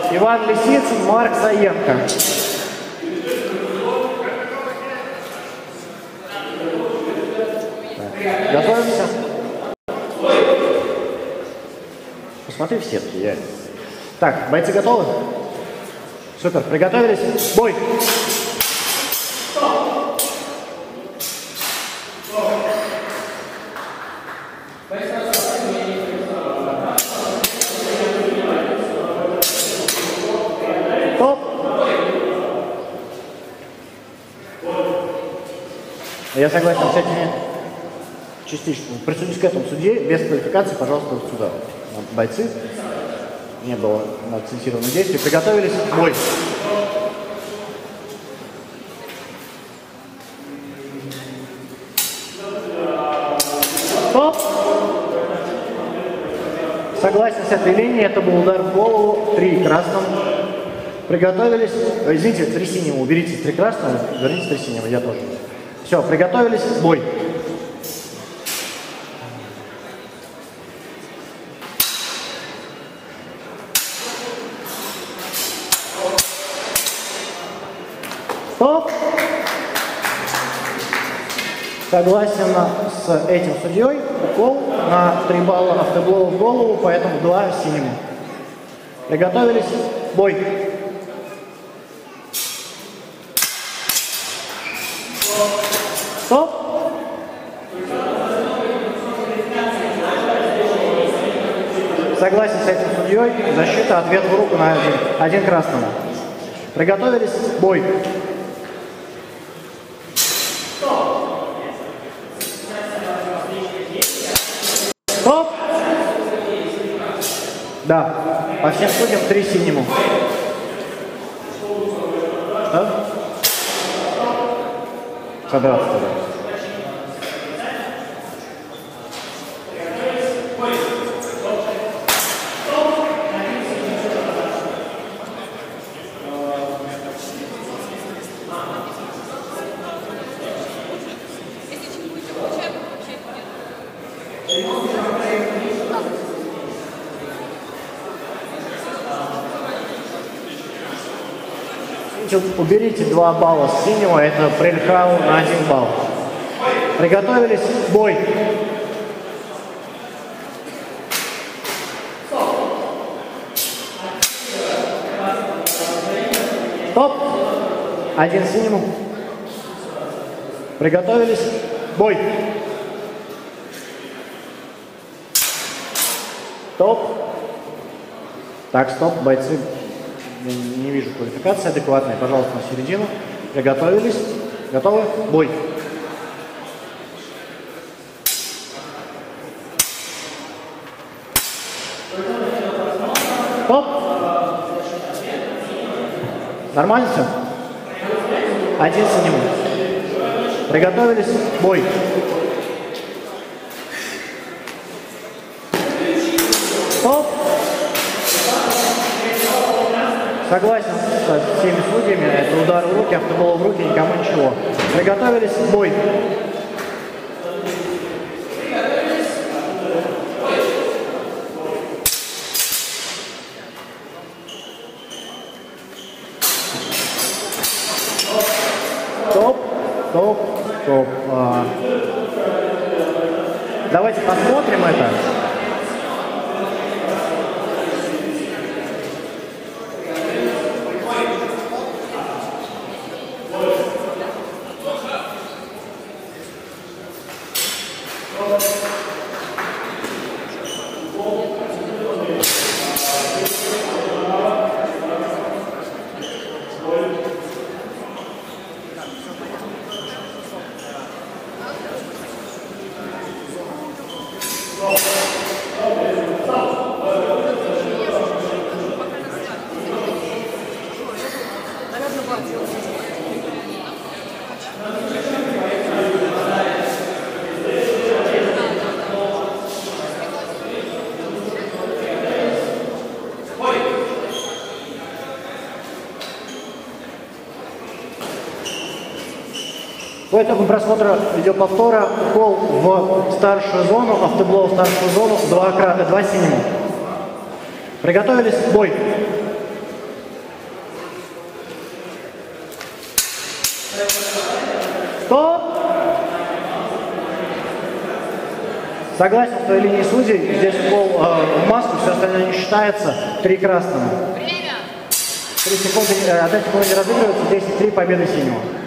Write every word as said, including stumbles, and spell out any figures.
Иван Лисицын, Марк Саенко. Так, готовимся. Посмотри в сетки, я. Так, бойцы готовы? Супер, приготовились? Бой! Я согласен с этими частично. Присутствуйте к этому судье, без квалификации, пожалуйста, вот сюда. Бойцы. Не было акцентированных действий. Приготовились. Бой. Стоп. Согласен с этой линией. Это был удар в голову. Три красным. Приготовились. Извините, три синему. Уберите три красного. Верните три синего. Я тоже. Все, приготовились, бой. Стоп. Согласен с этим судьей. Укол на три балла автоблоу в голову, поэтому два синему. Приготовились, бой. Стоп. Согласен с этим судьей. Защита, ответ в руку на один. Один красному. Приготовились. Бой. Стоп. Да. По всем судьям три синему. Что? Содраться тогда. Уберите два балла с синего, это прельхау на один балл. Приготовились, бой. Стоп. Один синему. Приготовились, бой. Стоп. Так, стоп, бойцы. Не вижу квалификации адекватной. Пожалуйста, на середину. Приготовились. Готовы? Бой. Стоп. Нормально все? Один синему. Приготовились. Бой. Стоп. Согласен со всеми судьями, это удар в руки, автобол в руки, никому ничего. Приготовились, бой. Стоп, стоп, стоп. А... Давайте посмотрим это. По итогу просмотра видеоповтора укол в старшую зону, автоблоу в старшую зону, два, два синему. Приготовились, бой. Стоп! Согласен с твоей линией судей, здесь гол э, в маску, все остальное не считается. Три красного. Время! Три секунды, э, одна секунда не разыгрывается, десять три, победа синего.